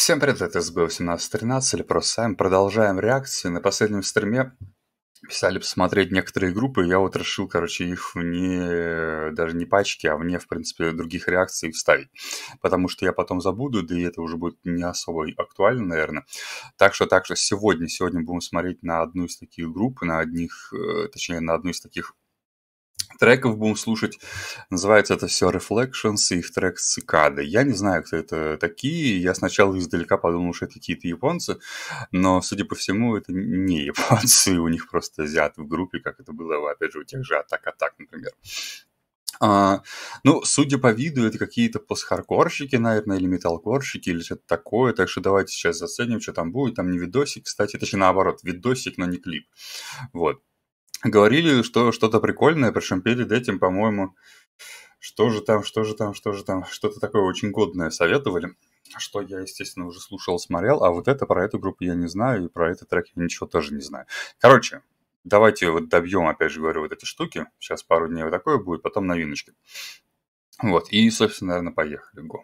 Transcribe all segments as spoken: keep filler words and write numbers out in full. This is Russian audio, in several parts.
Всем привет, это эс бэ восемнадцать тринадцать или просто Сайм. Продолжаем реакции. На последнем стриме писали посмотреть некоторые группы. Я вот решил, короче, их вне, даже не пачки, а вне, в принципе, других реакций вставить. Потому что я потом забуду, да и это уже будет не особо актуально, наверное. Так что, так что сегодня, сегодня будем смотреть на одну из таких групп, на одних, точнее, на одну из таких треков будем слушать. Называется это все Reflections, и их трек «Цикады». Я не знаю, кто это такие. Я сначала издалека подумал, что это какие-то японцы, но, судя по всему, это не японцы. У них просто азиаты в группе, как это было, опять же, у тех же Атак-Атак, например. А, ну, судя по виду, это какие-то постхардкорщики, наверное, или металкорщики, или что-то такое. Так что давайте сейчас заценим, что там будет. Там не видосик, кстати, точнее, наоборот, видосик, но не клип. Вот. Говорили, что что-то прикольное, причем перед этим, по-моему, что же там, что же там, что же там, что-то такое очень годное советовали, что я, естественно, уже слушал, смотрел, а вот это, про эту группу я не знаю, и про этот трек я ничего тоже не знаю. Короче, давайте вот добьем, опять же говорю, вот эти штуки, сейчас пару дней вот такое будет, потом новиночки. Вот, и, собственно, наверное, поехали, го.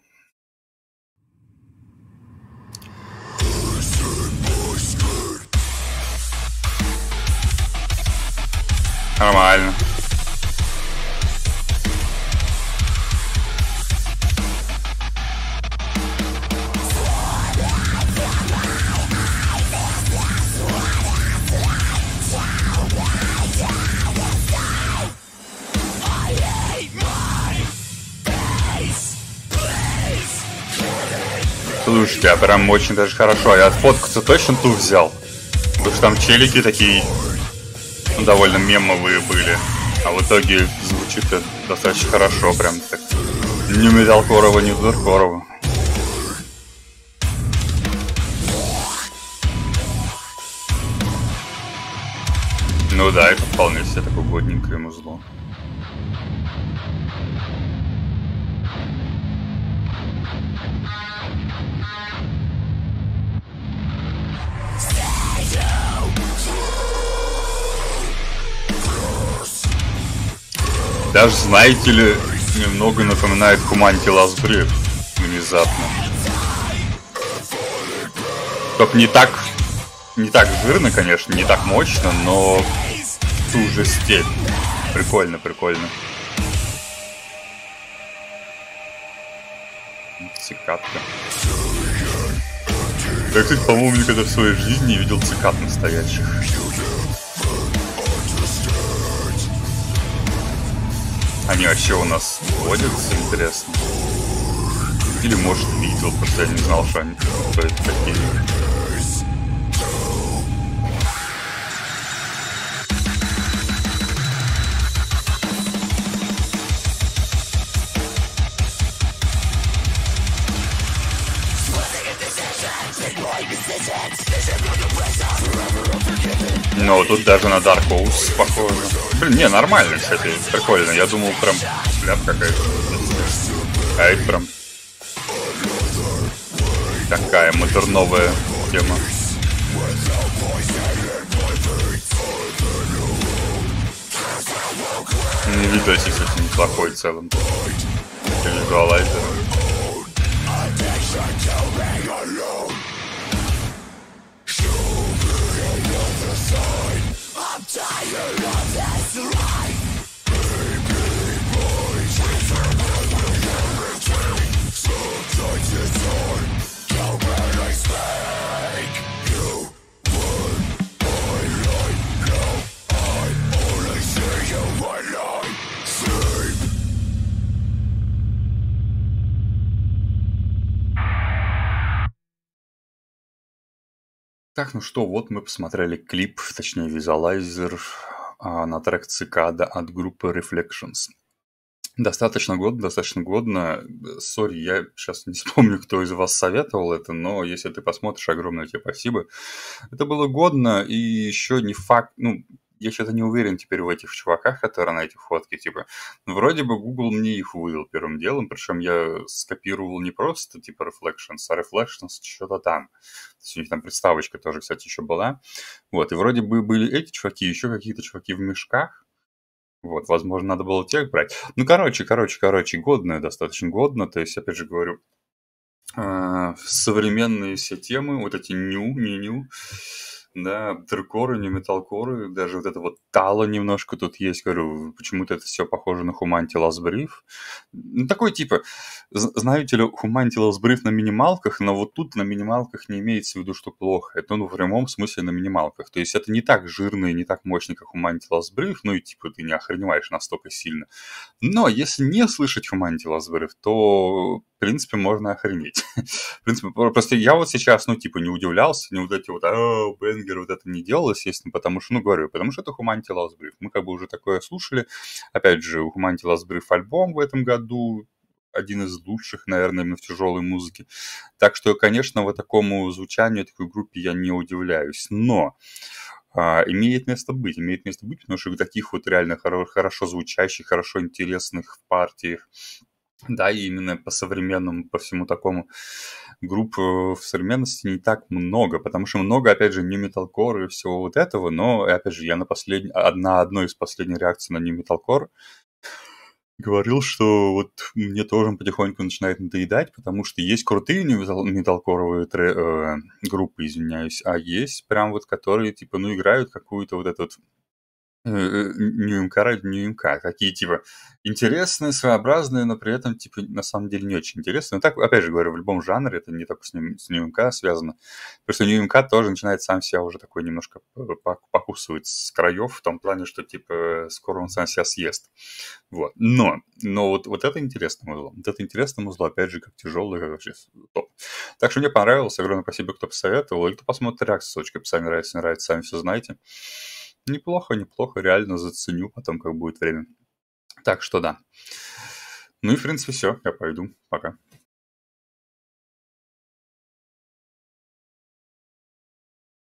Нормально. Слушайте, а прям очень даже хорошо. Я фотку-то точно ту взял. Потому что там челики такие ну, довольно мемовые были. А в итоге звучит это достаточно хорошо. Прям так. Не металкорово, не дуркорово. Ну да, это вполне себе такое годненькое музло. Даже, знаете ли, немного напоминает Humanity Last Breath внезапно. Только не так, не так жирно, конечно, не так мощно, но ту же степь. Прикольно, прикольно. Цикадка. Я, кстати, по-моему, никогда в своей жизни не видел цикад настоящих. Они вообще у нас водятся, интересно. Или, может, видел, просто я не знал, что они кто это такие. Ну, тут даже на Dark Horse похоже. Блин, не, нормально, кстати, прикольно. Я думал, прям шляп какая-то. А это прям такая модерновая тема. Не видосик, кстати, неплохой в целом. Визуалайзер. Так, ну что, вот мы посмотрели клип, точнее визуалайзер а, на трек «Цикада» от группы Reflections. Достаточно годно, достаточно годно. Сори, я сейчас не вспомню, кто из вас советовал это, но если ты посмотришь, огромное тебе спасибо. Это было годно, и еще не факт, ну, я что-то не уверен теперь в этих чуваках, которые на этих фотке, типа, вроде бы Google мне их вывел первым делом, причем я скопировал не просто, типа, Reflections, а Reflections что-то там. То есть у них там приставочка тоже, кстати, еще была. Вот, и вроде бы были эти чуваки, еще какие-то чуваки в мешках. Вот, возможно, надо было тех брать. Ну, короче, короче, короче, годно, достаточно годно. То есть, опять же говорю, а, современные все темы, вот эти ню, не ню, да, дркоры, не металкоры, даже вот это вот тало немножко тут есть, говорю, почему-то это все похоже на Humanity Last Brief. Ну, такой типа, з- знаете ли, Humanity Last Brief на минималках, но вот тут на минималках не имеется в виду, что плохо. Это, ну, в прямом смысле на минималках. То есть это не так жирно и не так мощно, как Humanity Last Brief, ну и типа ты не охреневаешь настолько сильно. Но если не слышать Humanity Last Brief, то, в принципе, можно охренеть. В принципе, про- просто я вот сейчас, ну, типа, не удивлялся, не вот эти вот, а, бенгеры, вот это не делал, естественно, потому что, ну, говорю, потому что это Humanity Last Brief. Мы как бы уже такое слушали. Опять же, у Humanity Last Brief альбом в этом году, один из лучших, наверное, именно в тяжелой музыке. Так что, конечно, вот такому звучанию, такой группе я не удивляюсь. Но а, имеет место быть, имеет место быть, потому что в таких вот реально хоро- хорошо звучащих, хорошо интересных партиях, да, и именно по современному, по всему такому групп э, в современности не так много, потому что много, опять же, не металкор и всего вот этого, но, опять же, я на последней, на одной из последних реакций на не металкор говорил, что вот мне тоже он потихоньку начинает надоедать, потому что есть крутые не метал- металкоровые тре- э, группы, извиняюсь, а есть прям вот которые, типа, ну, играют какую-то вот эту Э, э, НЮМК ради НЮМК. Такие, типа, интересные, своеобразные, но при этом, типа, на самом деле не очень интересные. Но так, опять же говорю, в любом жанре, это не только с, ним, с НЮМК связано. Потому что НЮМК тоже начинает сам себя уже такой немножко п- пок- покусывать с краев, в том плане, что, типа, скоро он сам себя съест. Вот. Но, но вот, вот это интересное музло. Вот это интересное музло, опять же, как тяжелое, как вообще топ. Так что мне понравилось. Огромное спасибо, кто посоветовал. И кто посмотрит реакцию, ссылочка в описании, нравится, не нравится, сами все знаете. Неплохо, неплохо, реально заценю потом, как будет время. Так что да. Ну и, в принципе, все, я пойду. Пока.